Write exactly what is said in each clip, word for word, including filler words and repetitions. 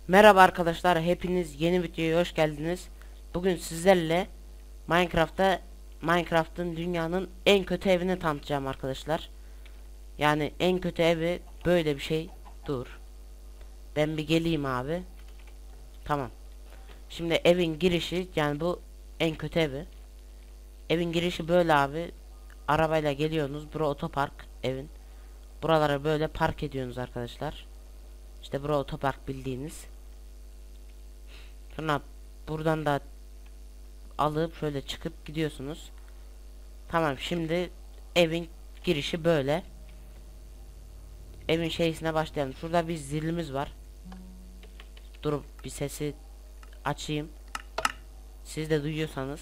Merhaba arkadaşlar, hepiniz yeni videoya hoş geldiniz. Bugün sizlerle Minecraft'ta Minecraft'ın dünyanın en kötü evini tanıtacağım arkadaşlar. Yani en kötü evi böyle bir şey. Dur. Ben bir geleyim abi. Tamam. Şimdi evin girişi, yani bu en kötü evi. Evin girişi böyle abi. Arabayla geliyorsunuz. Bura otopark evin. Buralara böyle park ediyorsunuz arkadaşlar. İşte bura otopark bildiğiniz. Sonra buradan da alıp şöyle çıkıp gidiyorsunuz. Tamam, şimdi evin girişi böyle. Evin şeysine başlayalım. Şurada bir zilimiz var. Durup bir sesi açayım. Siz de duyuyorsanız.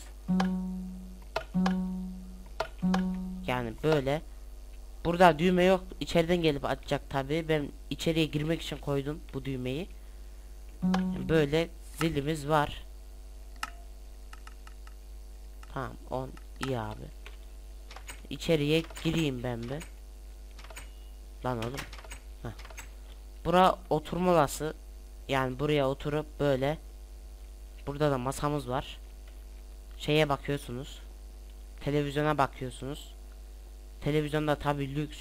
Yani böyle. Burada düğme yok. İçeriden gelip açacak tabi. Ben içeriye girmek için koydum bu düğmeyi. Yani böyle zilimiz var. Tamam, on iyi abi. İçeriye gireyim ben bir. Lan oğlum. Heh. Bura oturma odası. Yani buraya oturup böyle. Burada da masamız var. Şeye bakıyorsunuz. Televizyona bakıyorsunuz. Televizyonda tabi lüks.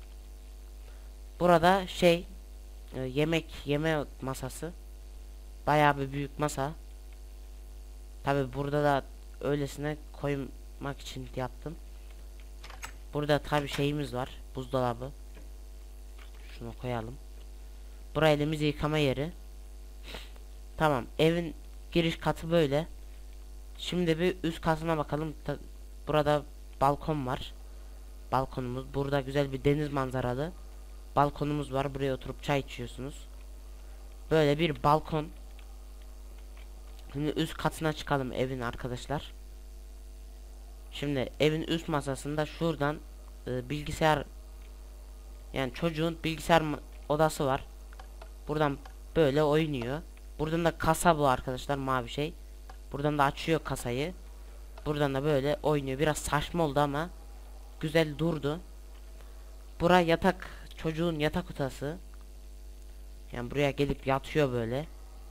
Burada şey e, yemek yeme masası. Bayağı bir büyük masa. Tabi burada da öylesine koymak için yaptım. Burada tabi şeyimiz var. Buzdolabı. Şunu koyalım. Buraya elimizi yıkama yeri. Tamam, evin giriş katı böyle. Şimdi bir üst katına bakalım. Ta burada balkon var. Balkonumuz. Burada güzel bir deniz manzaralı balkonumuz var. Buraya oturup çay içiyorsunuz. Böyle bir balkon. Şimdi üst katına çıkalım evin arkadaşlar. Şimdi evin üst masasında şuradan e, bilgisayar, yani çocuğun bilgisayar odası var. Buradan böyle oynuyor. Buradan da kasa bu arkadaşlar, mavi şey. Buradan da açıyor kasayı. Buradan da böyle oynuyor. Biraz saçma oldu ama güzel durdu. Bura yatak, çocuğun yatak odası. Yani buraya gelip yatıyor böyle.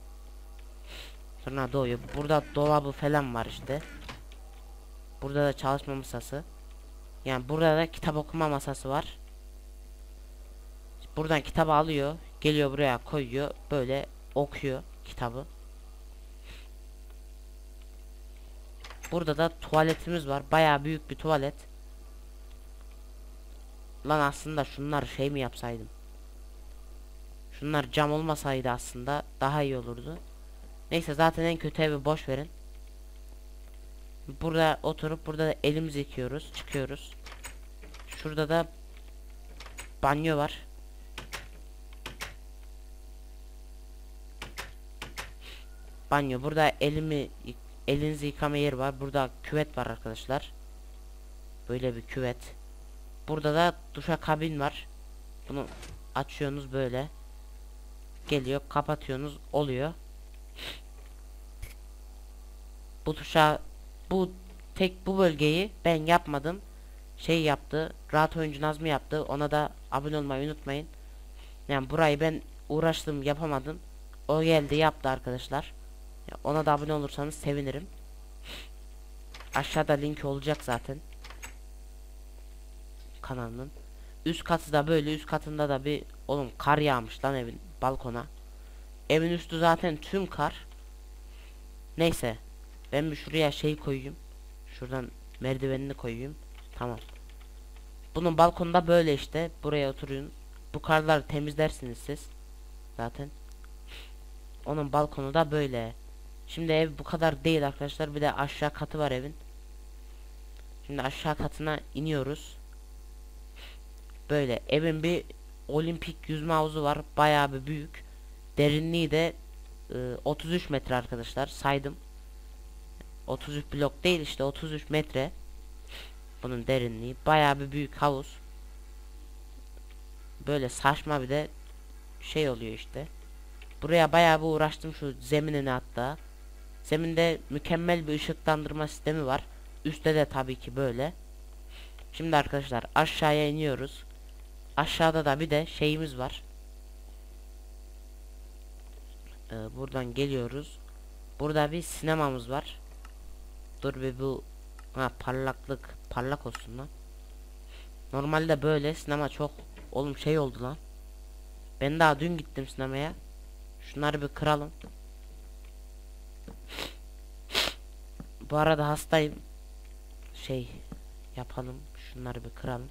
Sonra doğuyor. Burada dolabı falan var işte. Burada da çalışma masası. Yani burada da kitap okuma masası var. Buradan kitabı alıyor. Geliyor buraya koyuyor. Böyle okuyor kitabı. Burada da tuvaletimiz var. Bayağı büyük bir tuvalet. Lan aslında şunlar şey mi yapsaydım? Şunlar cam olmasaydı aslında daha iyi olurdu. Neyse, zaten en kötü evi boş verin. Burada oturup burada da elimizi yıkıyoruz, çıkıyoruz. Şurada da banyo var. Banyo. Burada elimi elinizi yıkama yeri var. Burada küvet var arkadaşlar. Böyle bir küvet. Burada da duşakabin var. Bunu açıyorsunuz böyle. Geliyor, kapatıyorsunuz, oluyor. Bu tuşa bu tek bu bölgeyi ben yapmadım. Şey yaptı. Rahat Oyuncu Nazmi yaptı. Ona da abone olmayı unutmayın. Yani burayı ben uğraştım, yapamadım. O geldi yaptı arkadaşlar. Ona da abone olursanız sevinirim. Aşağıda link olacak zaten kanalının. Üst katı da böyle, üst katında da bir oğlum kar yağmış lan evin balkona. Evin üstü zaten tüm kar. Neyse, ben bir şuraya şey koyayım. Şuradan merdivenini koyayım. Tamam. Bunun balkonda böyle işte. Buraya oturun. Bu karları temizlersiniz siz. Zaten. Onun balkonu da böyle. Şimdi ev bu kadar değil arkadaşlar. Bir de aşağı katı var evin. Şimdi aşağı katına iniyoruz. Böyle evin bir olimpik yüzme havuzu var. Bayağı bir büyük. Derinliği de e, otuz üç metre arkadaşlar. Saydım. otuz üç blok değil işte, otuz üç metre. Bunun derinliği. Bayağı bir büyük havuz. Böyle saçma bir de şey oluyor işte. Buraya bayağı bir uğraştım, şu zeminini hatta. Zeminde mükemmel bir ışıklandırma sistemi var. Üstte de tabii ki böyle. Şimdi arkadaşlar aşağıya iniyoruz. Aşağıda da bir de şeyimiz var. Ee, buradan geliyoruz. Burada bir sinemamız var. Dur bir bu, ha, parlaklık parlak olsun lan. Normalde böyle sinema çok oğlum şey oldu lan. Ben daha dün gittim sinemaya. Şunları bir kıralım. Bu arada hastayım. Şey yapalım. Şunları bir kıralım.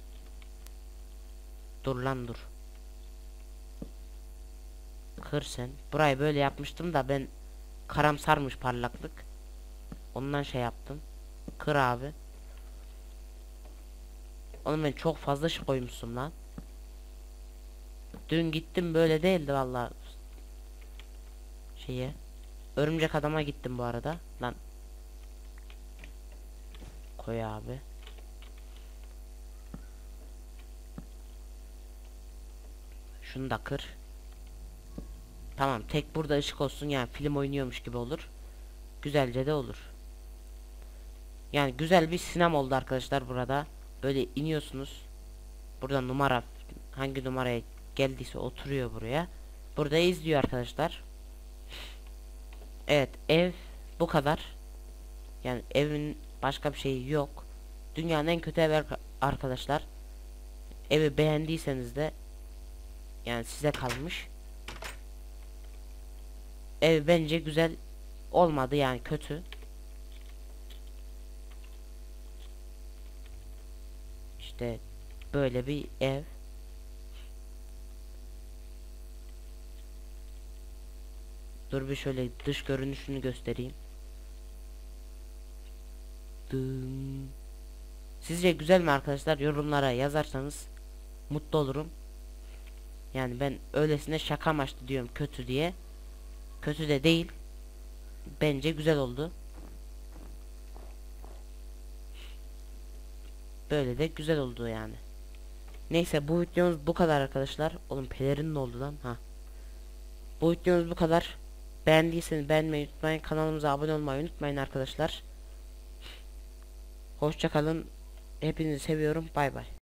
Dur lan dur. Kır sen. Burayı böyle yapmıştım da ben karamsarmış parlaklık. Ondan şey yaptım. Kır abi. Oğlum ben çok fazla ışık koymuşsun lan. Dün gittim böyle değildi vallahi. Şeye. Örümcek adama gittim bu arada. Lan. Koy abi. Şunu da kır. Tamam, tek burada ışık olsun, yani film oynuyormuş gibi olur. Güzelce de olur. Yani güzel bir sinema oldu arkadaşlar burada. Böyle iniyorsunuz. Burada numara, hangi numaraya geldiyse oturuyor buraya. Burada izliyor arkadaşlar. Evet, ev bu kadar. Yani evin başka bir şeyi yok. Dünyanın en kötü evi arkadaşlar. Evi beğendiyseniz de yani size kalmış. Ev bence güzel olmadı, yani kötü. İşte böyle bir ev. Dur bir şöyle dış görünüşünü göstereyim. Dım. Sizce güzel mi arkadaşlar? Yorumlara yazarsanız mutlu olurum. Yani ben öylesine şaka amaçlı diyorum kötü diye. Kötü de değil. Bence güzel oldu. Böyle de güzel oldu yani. Neyse, bu videomuz bu kadar arkadaşlar. Oğlum pelerin ne oldu lan? Ha. Bu videomuz bu kadar. Beğendiyseniz beğenmeyi unutmayın. Kanalımıza abone olmayı unutmayın arkadaşlar. Hoşça kalın. Hepinizi seviyorum. Bay bay.